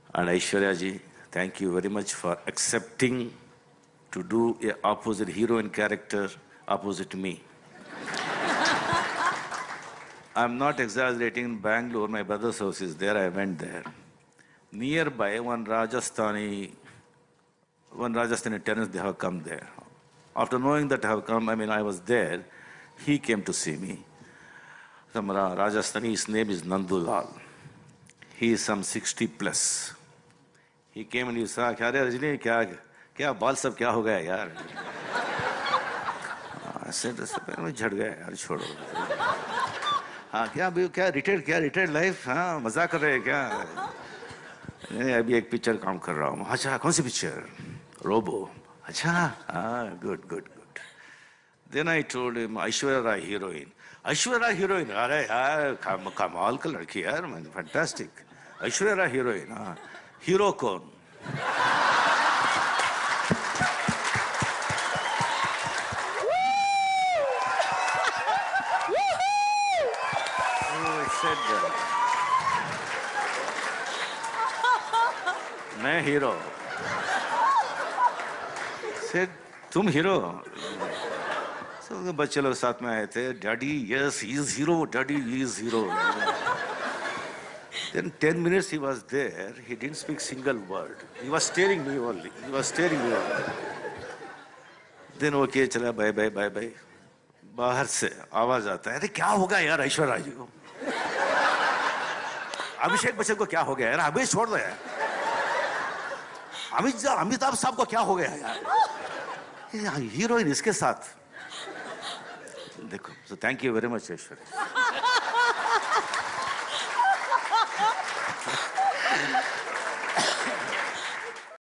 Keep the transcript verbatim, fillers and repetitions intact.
And Aishwarya ji, thank you very much for accepting to do a opposite heroine character opposite me. I'm not exaggerating. In Bangalore, my brother's house is there. I went there. Nearby, one Rajasthani, one Rajasthani tenants, they have come there. After knowing that I have come, I mean, I was there, he came to see me. Some Rajasthani, his name is Nandulal. He is some sixty plus. He came and he said, "Kya re Rajini, kya, kya baal sab kya ho gaya yaar?" I said, "मैं झड़ गया यार, छोड़ो." हाँ क्या अभी क्या retired क्या रिटायर्ड लाइफ हाँ मजाक कर रहे हैं क्या? नहीं अभी एक पिक्चर काम कर रहा हूँ. अच्छा कौन सी पिक्चर? रोबो. अच्छा हाँ good good good. Then I told him Aishwarya Rai heroine. Aishwarya Rai heroine अरे यार कमाल का लड़की यार man fantastic. Aishwarya Rai heroine हाँ हीरो कौन? मैं हीरो. Said तुम हीरो? So बच्चे लोग साथ में आए थे. Daddy, yes, he is hero. Daddy, he is hero. Then ten minutes he was there. He didn't speak single word. He was staring me only. He was staring me only. Then okay, चला bye bye bye bye. बाहर से आवाज आता है. अरे क्या होगा यार ऐश्वर्या जी को? अभिषेक बच्चन को क्या हो गया यार? अभी छोड़ दो यार. अमित अमिताभ साहब को क्या हो गया यार? हीरोइन इसके साथ देखो. So thank you very much, Aishwarya.